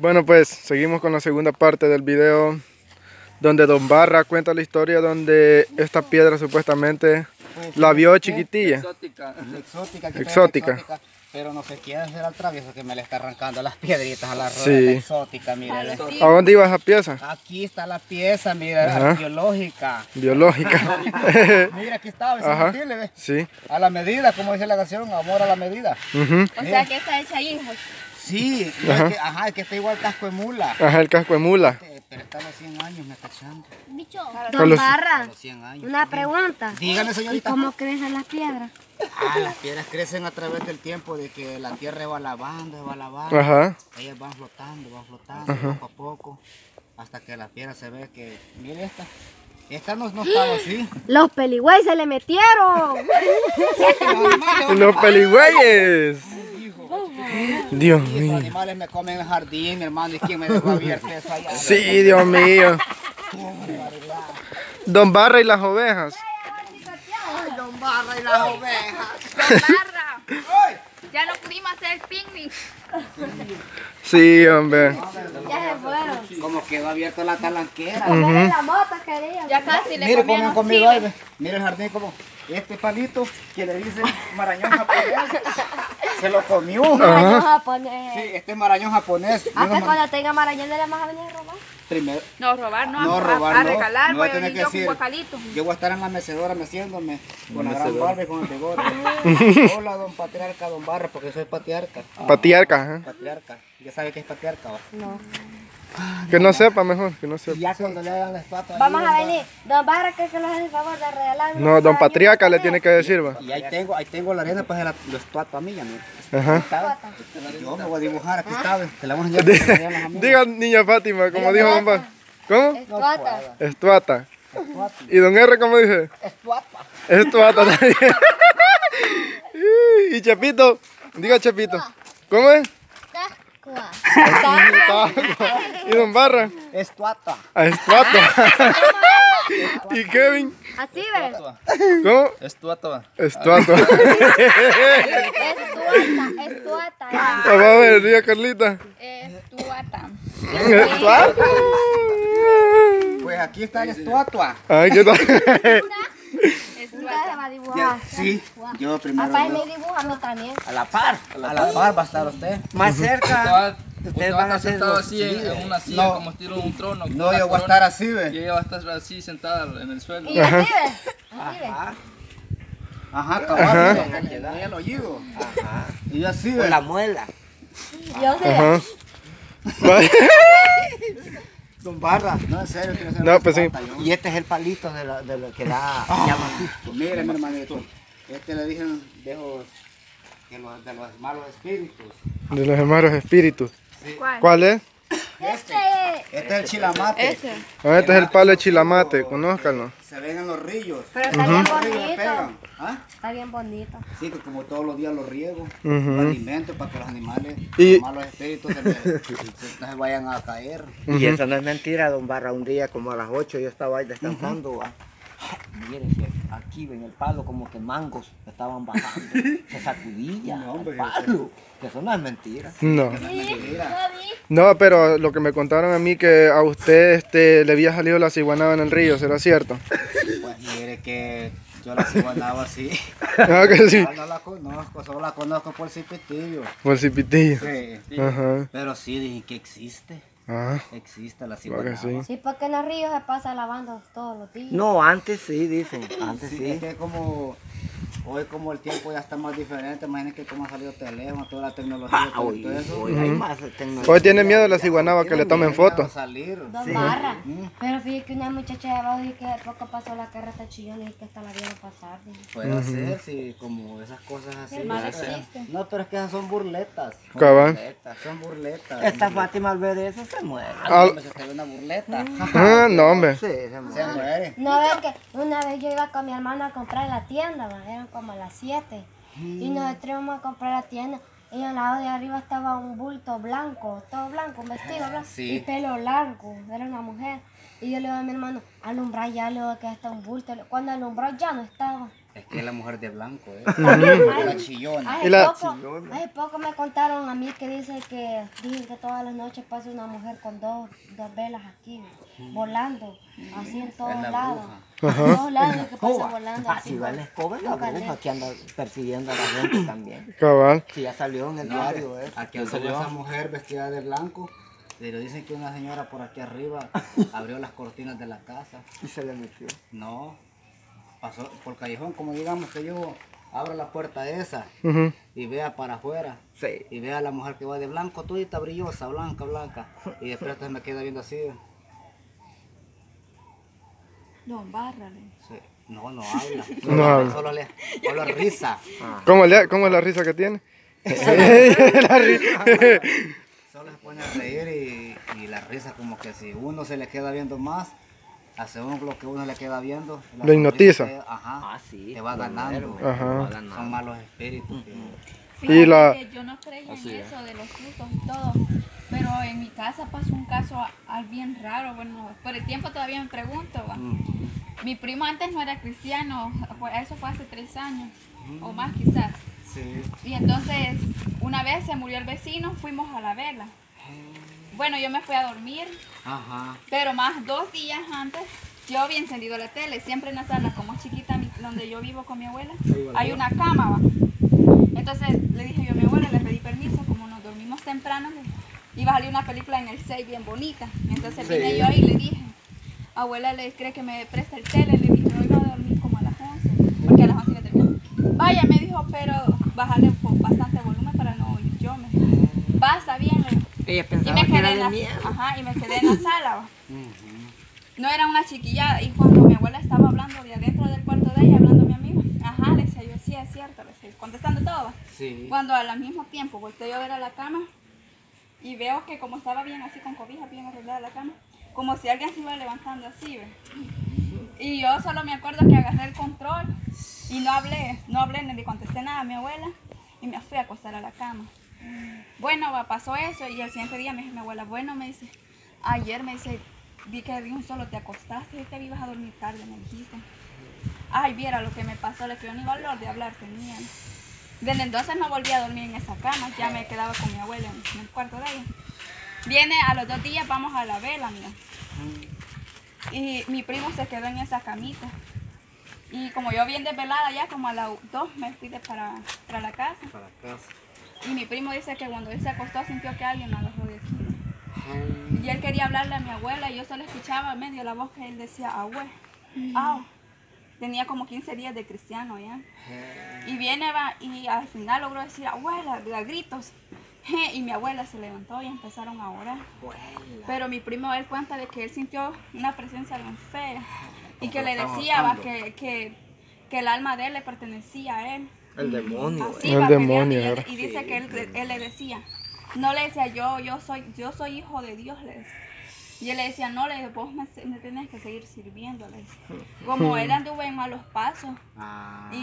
Bueno, pues seguimos con la segunda parte del video donde Don Barra cuenta la historia donde esta piedra supuestamente la vio chiquitilla. Exótica. Pero no se quiere hacer al travieso que me le está arrancando las piedritas a la rueda. Sí. Exótica, mire. ¿A dónde iba esa pieza? Aquí está la pieza, mira, biológica. Biológica. Mira, aquí está, Ajá. ¿ve? Sí. A la medida, como dice la canción, amor a la medida. O sea que está hecha hijos. Sí, es que está igual casco de mula. Ajá, el casco de mula. Pero está a los 100 años, me está echando. Bicho. Don Don Barra, Los 100 años. una pregunta. Dígale, ¿Y señorita. cómo crecen las piedras? Las piedras crecen a través del tiempo, de que la tierra va lavando, Ajá. ellas van flotando, poco a poco, hasta que la piedra se ve que, mire esta no estaba así. Los peligüeyes se le metieron. Los peligüeyes. Dios Los mío. animales me comen en el jardín, hermano, ¿y quién me dejó abierto eso allá? Sí, Dios mío. Don Barra y las ovejas. Ay, Don Barra y las ovejas. Barra. Ya no pudimos hacer picnic. Sí, hombre. Ya se fueron. Como quedó abierta la talanquera. Comer la mota, quería. Ya casi le Mire, comen comíamos conmigo, chile. mire el jardín como este palito que le dicen marañón japonés, se lo comió. Marañón japonés. Sí, este es marañón japonés. Hasta cuando tenga marañón le vamos a venir a robar. Primero, No, robar no, no, a robar no. regalar, No voy va a a tener venir que yo con decir. guacalitos. Yo voy a estar en la mecedora meciéndome con la gran barba y con el bigote. Hola, don patriarca, don Barra, porque soy patriarca. Patriarca, ajá. Patriarca. ¿Ya sabe qué es patriarca? ¿Va? No. Que no sepa mejor, que no Y sepa. ya cuando le hagan la estatua. Vamos ahí, a don venir. Don Barra, que nos hace el favor de regalarnos. No, don Patriarca le tiene que decir, va. Barra. Y ahí tengo la arena para hacer la estatua mía, mira. Ajá. Está. Yo me voy a dibujar, aquí está, ve. Te la vamos a enseñar para que vean las amigas. Diga, niña Fátima, como dijo Don Barra. ¿Cómo? Estuata. Estuata. ¿Y Don R cómo dice? Estatua. Estuata también. Y Chepito, diga Chepito. ¿Cómo es? ¿Y Don Barra? Estatua. A Estuata. ¿Y Kevin? Así ve. ¿Cómo? Estuata. Estuata. Estuata. Vamos a ver, diga Carlita. Estuata. Estuata. Pues aquí está la estatua. Ay, ¿qué tal? Nunca se va a dibujar. Sí, yo primero. Papá, me dibuja a mí también. A la par va a estar usted. Más cerca. Usted va a estar sentado así en una silla No. como estilo de un trono. con No, una yo voy a corona, estar así, Y ve. ella va a estar así sentada en el suelo. Y así ve. Así ve. Ajá, cabal. Mira, el oído. Ajá. Y yo así, ve. La muela. Yo sé. Ajá. Vaya. Don Barra. No, en serio, quiero hacer No, una pues sí. estatua, yo. Y este es el palito de lo que da llama susto. Mire, mi hermanito. Este le dicen de los malos espíritus. De los hermanos espíritus. ¿Cuál? ¿Cuál es? Este. Este es el chilamate. Ese. Ah, este es el palo de chilamate, conózcanlo. Se ven en los rillos. Pero está bien Los rillos le bonito. pegan. ¿Ah? Está bien bonito. Sí, que como todos los días los riego, Ujú. los alimento para que los animales, Y- los malos espíritus no se vayan a caer. Y eso no es mentira, don Barra. Un día como a las 8 yo estaba ahí descansando. ¿Va? Mire que aquí en el palo como que mangos estaban bajando. Se sacudía No, hombre, el palo. Que eso no es mentira. No. Mira, No, pero lo que me contaron a mí que a usted le había salido la ciguanaba en el río, ¿será cierto? pues mire que yo la ciguanaba así. Ah, que sí. No la conozco, solo la conozco por cipitillo. Por cipitillo. Sí. Ajá. Pero sí, dije que existe. Ah, Existe la que ciguanaba. sí. Sí, porque en los ríos se pasa lavando todos los días. No, antes sí, dicen. Antes Sí, sí. es que como hoy como el tiempo ya está más diferente, imagínate cómo ha salido el teléfono, toda la tecnología, Ah, todo, hoy, todo eso. hoy hay más tecnología. Hoy tiene miedo la ciguanaba que le tomen Miedo a fotos. salir. Don Barra. Pero fíjate que una muchacha de abajo dice que de poco pasó la carreta está chillona y que hasta la vieron pasar. Dice. Puede ser, sí, como esas cosas así. Sí, más ¿verdad? existe. No, pero es que esas son burletas. Cabal. Son burletas. Esta Fátima al ver eso se muere. Ah, no, se te ve una burleta. Ah, no, hombre. Sí, se Se muere. muere. No ves que una vez yo iba con mi hermano a comprar en la tienda, ¿va? Eran como las 7. Y nosotros íbamos a comprar a la tienda. Y al lado de arriba estaba un bulto blanco, todo blanco, un vestido blanco Sí. y pelo largo. Era una mujer. Y yo le digo a mi hermano, alumbrar ya, le digo que está un bulto. Cuando alumbró ya no estaba. Es que es la mujer de blanco, la chillona. Y la- Hace poco me contaron a mí que dicen que todas las noches pasa una mujer con dos velas aquí, volando, así en todos Es la lados. bruja. En todos lados que pasa volando así. Si va la escoba, es la Nunca bruja le- que anda persiguiendo a la gente también. Cabal. Si ya salió en el diario, Aquí anduvo esa mujer vestida de blanco, pero dicen que una señora por aquí arriba abrió las cortinas de la casa. Y se le metió. No, pasó por callejón, como digamos que yo abro la puerta esa Ujú. y vea para afuera. Sí. Y vea a la mujer que va de blanco, todita brillosa, blanca, blanca. Y después entonces me queda viendo así. Don Bárrale. Sí. No, no habla. No habla. Solo le habla risa. ¿Cómo es la risa que tiene? La ri- Solo se pone a reír y la risa como que si uno se le queda viendo más, a según lo que uno le queda viendo, la Lo hipnotiza. sonrisa ajá, sí. te va ganando. Ajá. Son malos espíritus. Fíjate Y la- que yo no creía en eso de los sustos y todo, pero en mi casa pasó un caso bien raro. Bueno, por el tiempo todavía me pregunto. ¿Va? Mi primo antes no era cristiano, eso fue hace 3 años o más quizás. Sí. Y entonces una vez se murió el vecino, fuimos a la vela. Bueno, yo me fui a dormir, Ajá. pero más 2 días antes yo había encendido la tele. Siempre en la sala, como chiquita, donde yo vivo con mi abuela, hay una cama. ¿Va? Entonces le dije yo a mi abuela, le pedí permiso, como nos dormimos temprano, iba a salir una película en el 6 bien bonita. Entonces vine yo y le dije, abuela, ¿le cree que me presta el tele? Le dije, no iba a dormir como a las 11, porque a las 11 iba a terminar. Vaya, me dijo, pero bájale bastante volumen para no oír yo. Me dijo, va, está bien. Le dije. Ella Y pensaba me que quedé era en de la, miedo. ajá, y me quedé en la sala. ¿Va? No era una chiquillada. Y cuando mi abuela estaba hablando de adentro del cuarto de ella, hablando a mi amiga, ajá, le decía yo, sí, es cierto, le decía, contestando todo. ¿Va? Sí. Cuando al mismo tiempo volteé yo a ver a la cama y veo que como estaba bien así con cobija, bien arreglada la cama, como si alguien se iba levantando así, ¿ve? Y yo solo me acuerdo que agarré el control y no hablé ni le contesté nada a mi abuela y me fui a acostar a la cama. Bueno, pasó eso y el siguiente día me dice mi abuela, bueno, me dice, ayer me dice, vi que de un solo te acostaste y te ibas a dormir tarde, me dijiste. Ay, viera lo que me pasó, le que yo ni valor de hablar tenía. Desde entonces no volví a dormir en esa cama, ya me quedaba con mi abuela en el cuarto de ella. Viene a los 2 días, vamos a la vela, mira. Y mi primo se quedó en esa camita. Y como yo bien desvelada ya, como a las 2 me fui para la casa. Para casa. Y mi primo dice que cuando él se acostó sintió que alguien lo agarró de aquí. Y él quería hablarle a mi abuela y yo solo escuchaba medio la voz que él decía, abue, au. Tenía como 15 días de cristiano ya. Y viene va, y al final logró decir, abuela, a gritos. Y mi abuela se levantó y empezaron a orar. Pero mi primo él cuenta de que él sintió una presencia bien fea. Y que le decía va, que el alma de él le pertenecía a él. El demonio. Así El va demonio, peleando, era. y dice que él le decía, no le decía yo soy hijo de Dios, le decía. Y él le decía, no, le vos me tenés que seguir sirviendo, le decía. Como él anduvo en malos pasos. Ah.